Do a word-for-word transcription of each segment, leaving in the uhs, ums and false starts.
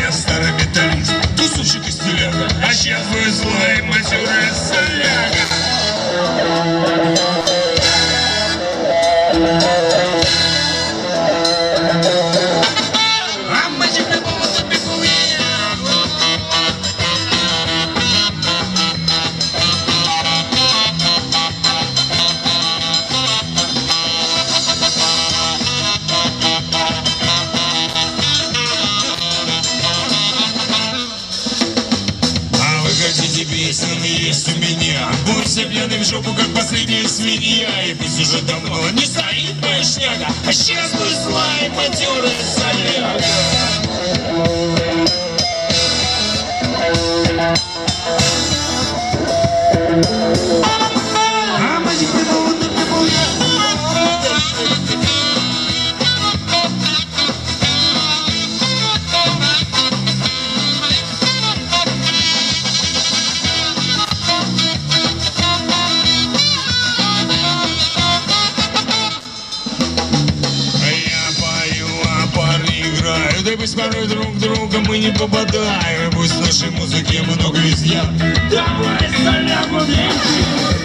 я старый металлист, тусовщик и стиляга, а сейчас вы злой матерый соляга. Есть у меня, будь все пьяный в жопу, как последняя свинья. И пусть уже давно не стоит моя шняга, а сейчас бы злая матерая соляга. Да пусть порой друг друга мы не попадаем, пусть в нашей музыке много изъян. Давай солягу меньше.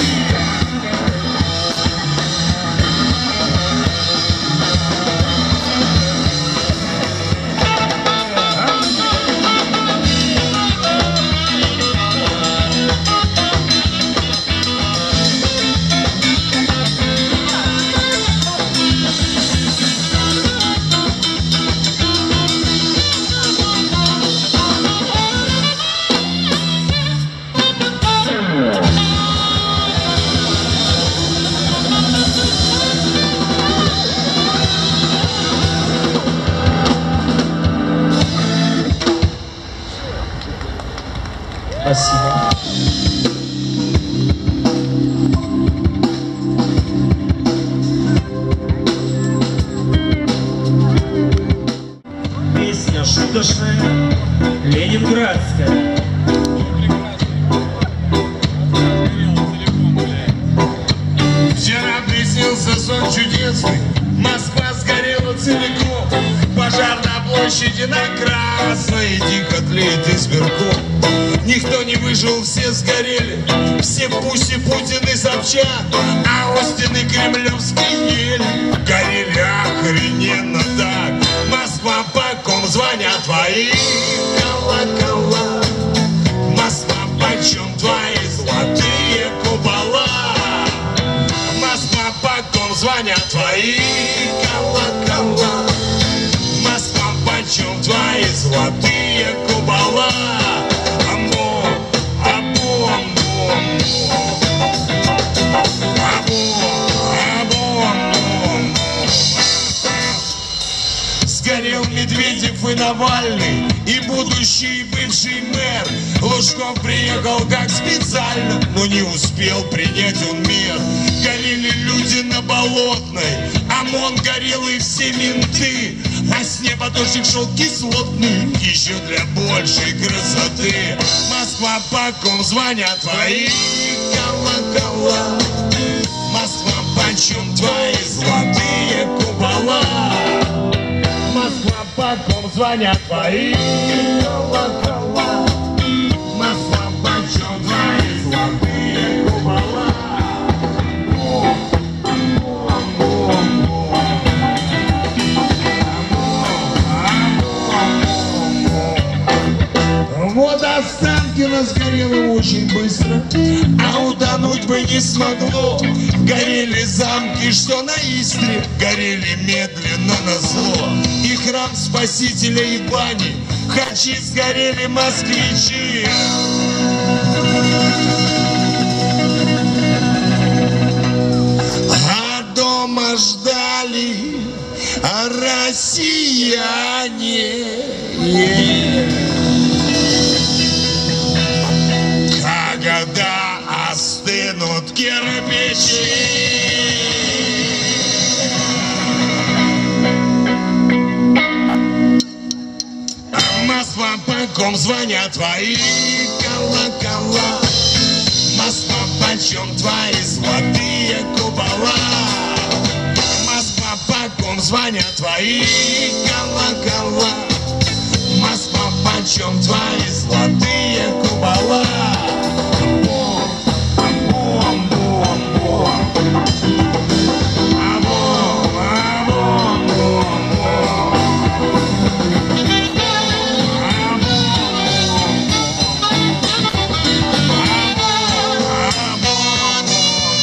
Спасибо. Песня шуточная, ленинградская. Вчера приснился сон чудесный, Москва сгорела целиком, пожар на площади на Красной, дико тлеет избирком. Никто не выжил, все сгорели, все Пуси, Путин и Собчак, а Остин и Кремлевский еле горели охрененно так. Москва, по ком звонят твои колокола? Москва, почем твои золотые купола? Москва, по ком звонят твои колокола? Москва, почем твои золотые купола? Сгорел Медведев и Навальный, и будущий бывший мэр. Лужков приехал как специально, но не успел принять он мер. Горели люди на Болотной, ОМОН горел и все менты, а с неба дождик шел кислотный, еще для большей красоты. Москва, по ком звонят твои колокола? Москва, почем твои золотые купола? Москва, по ком звонят твои колокола? Москва, почем твои золотые купола? Вот Останкино сгорело очень быстро, а утонуть бы не смогло. Горели замки, что на Истре, горели медленно назло. И храм Спасителя, и бани, хачи сгорели москвичи. А дома ждали россияне. Когда остынут кирпичи, Москва, по ком звонят твои колокола? Москва, почем твои золотые купола? Москва, по ком звонят твои колокола? Москва, чем твои золотые купола. Бом, бом, бом, бом. А бом, а бом, бом, бом. А бом, а бом, а бом.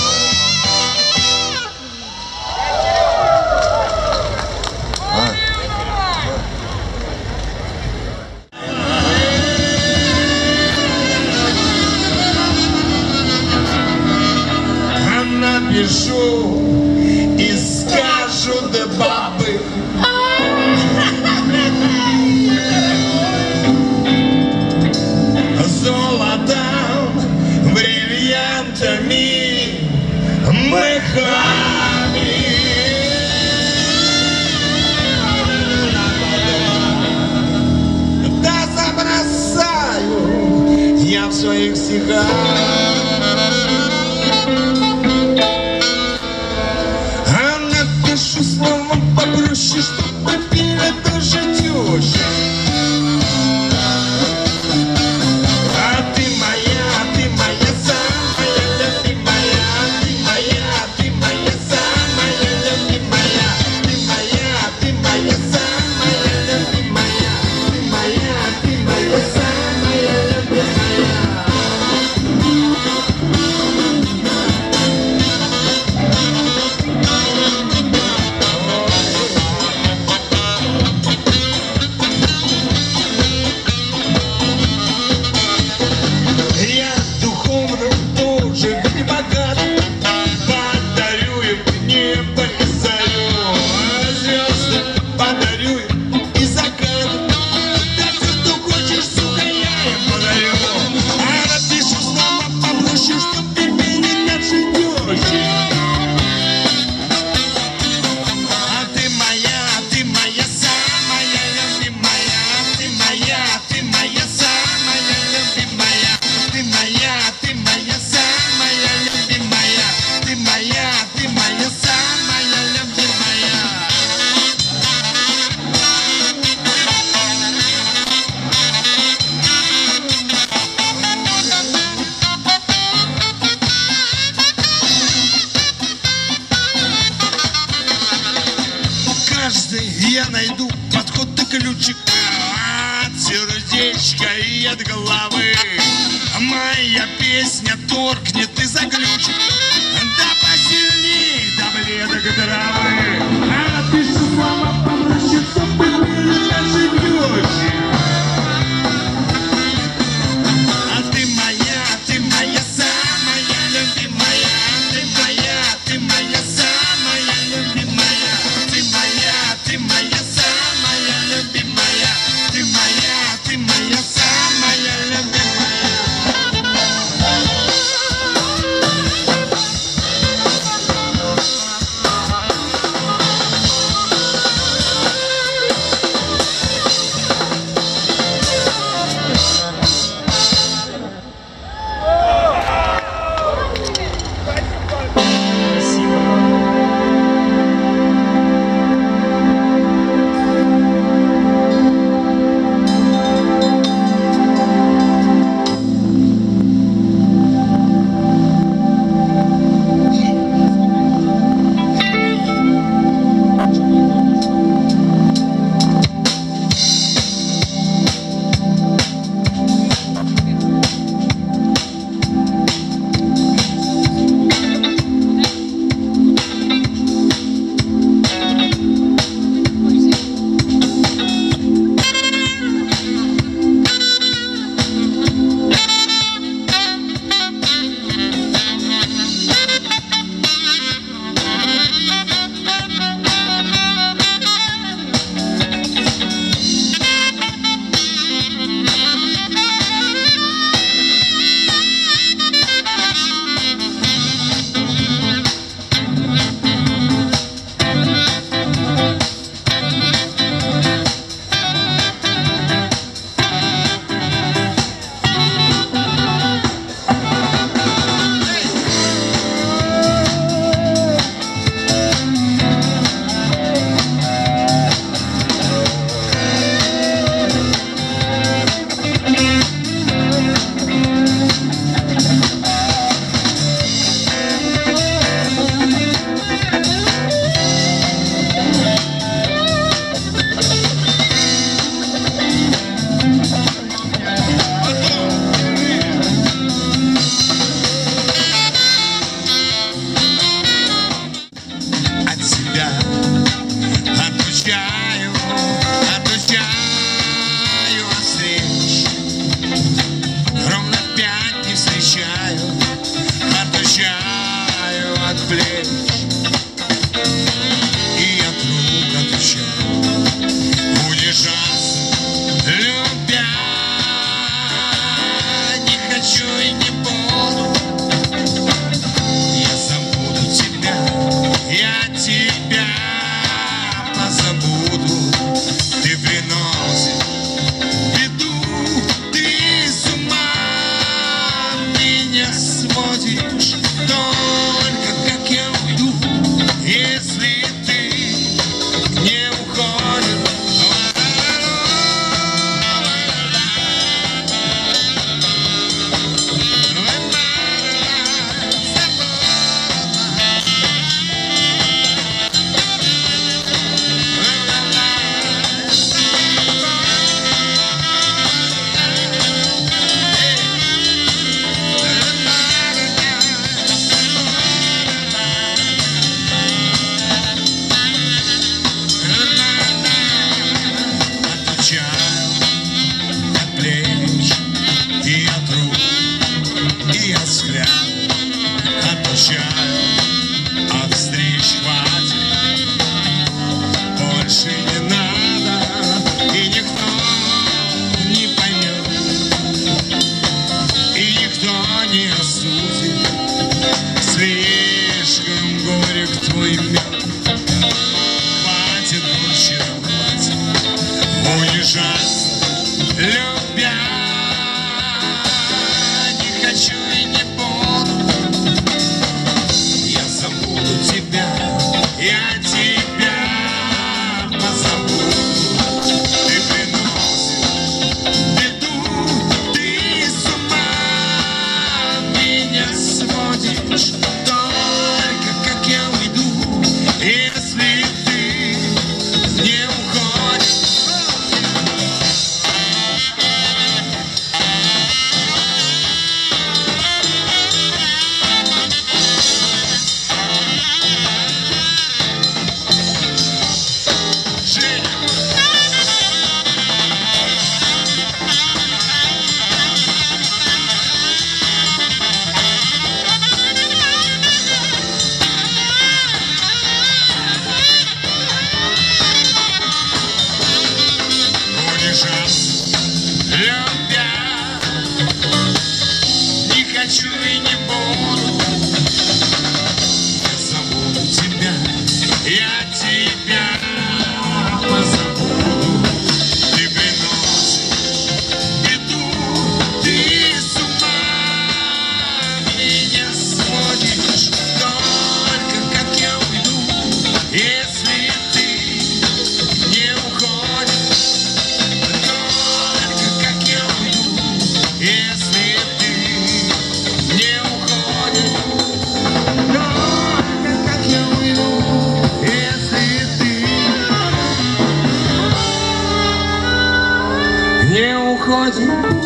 Напишу и скажу, да бабы. Золотом, бриллиантами, мехами. Да забросаю я в своих стихах. Словом попроще, чтобы пили тоже теща. А ты моя, ты моя самая любимая, ты моя, ты моя самая любимая, ты моя, ты моя самая любимая, ты моя, ты моя самая любимая. Я найду подход и ключик от сердечка и от головы. Моя песня торкнет и заглючит, да посильней, да бледок травы. А пишу слова попроще, чтобы были наши дочи. А ты моя, ты моя самая любимая, ты моя, ты моя самая любимая, ты моя, ты моя самая любимая, ты моя, ты моя самая любимая. свой мед. Хватит мужчинам, хватит унижаться, любя. Не хочу и не буду, я забуду тебя, я тебя позабуду. Ты приносишь беду, ты с ума меня сводишь. Только как я уйду, если ты не уходишь. Любя, не хочу и не буду, я забуду тебя, я тебя позабуду. Ты приносишь беду, ты с ума меня сводишь. Только как я уйду, если ты не уходишь. Если ты не уходишь, только как я уйду, если ты не уходишь.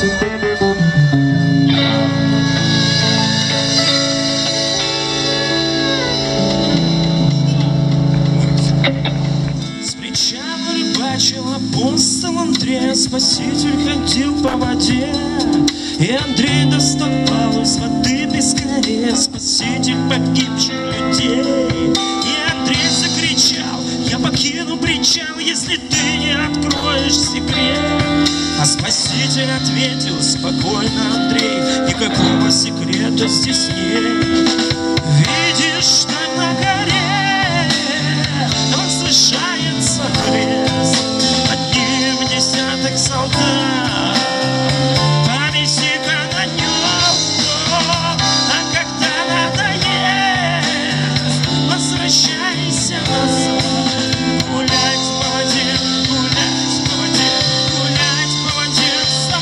С причала рыбачил апостол Андрей, спаситель ходил по воде. И Андрей доставал из воды пескаре, спаситель погибших людей. И Андрей закричал: я покину причал, если ты не откроешь секрет. А спаситель ответил спокойно: Андрей, никакого секрета здесь нет. Видишь, там на горе возвышается крест, под ним десяток солдат. Повиси-ка на нем, а когда надоест, возвращайся назад. Гулять по воде, гулять по воде, гулять по воде со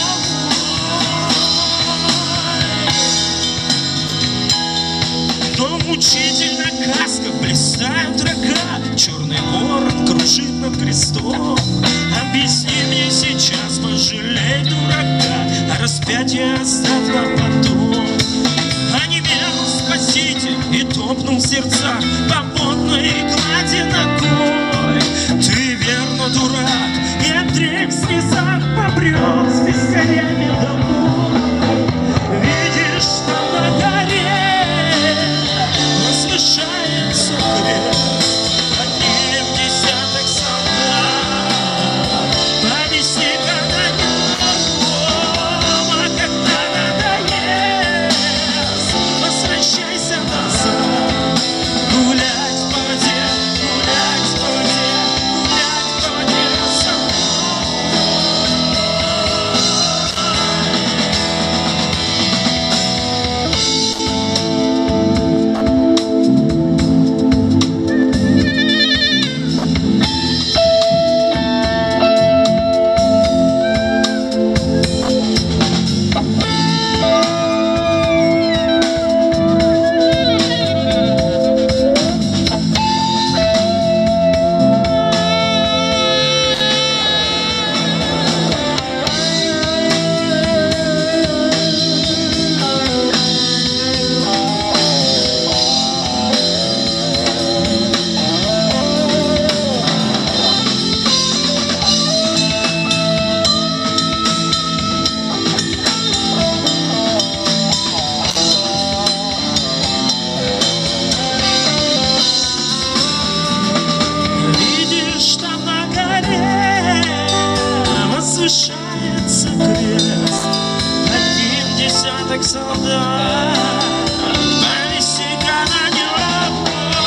мной. Но мучительно каска, блистают рога, черный ворон кружит над крестом. Объясни мне сейчас, пожалей дурака, а распятие оставь на потом. Онемел спаситель и топнул в сердцах по водной глади ногой. Ты верно дурак, и Андрей в слезах побрел с пескарями домой. Видишь, что на горе возвышается крест, под ним десяток солдат. Повиси-ка на нем, а когда надоест, возвращайся назад. Гулять по воде, гулять по воде, гулять по воде со возвышается крест, под ним десяток солдат. Повиси-ка на нем,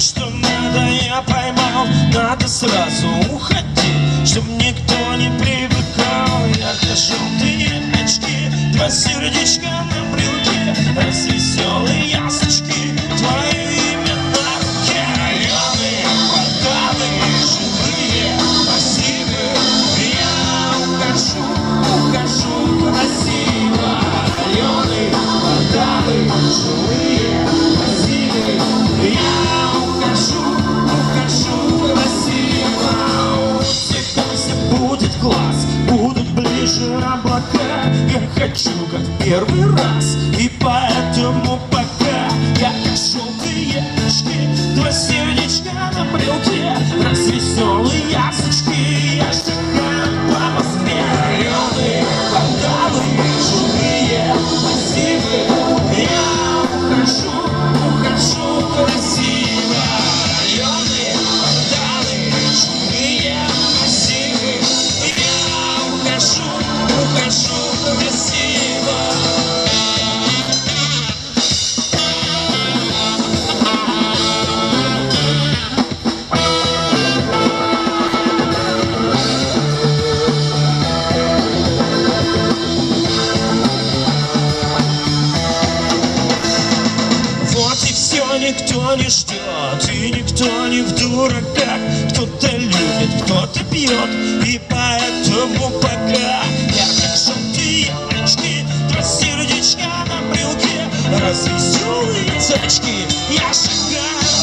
что надо, я поймал. Надо сразу уходить, чтоб никто не привыкал. Я хожу, желтые очки, два сердечка на брюке, развеселые ясочки, твое имя на руке. Районы, кварталы, живые массивы. Я ухожу, ухожу красиво. Районы, кварталы, живые массивы. Я ухожу, ухожу красиво. Пусть будет глаз, будут ближе облака. Я хочу, как первый раз, и поэтому пока я как желтые очки, два сердечка на брелке, развеселые ясочки. Я шагаю по Москве. Районы, кварталы, жилые массивы. Я ухожу, ухожу красиво. Районы, кварталы, жилые массивы. Я ухожу, ухожу красиво. Вот и все, никто не ждет, и никто не в дураках. Кто-то любит, кто-то пьет, и поэтому пока я как желтые очки, два сердечка на брелке, развеселые цачки. Я шагаю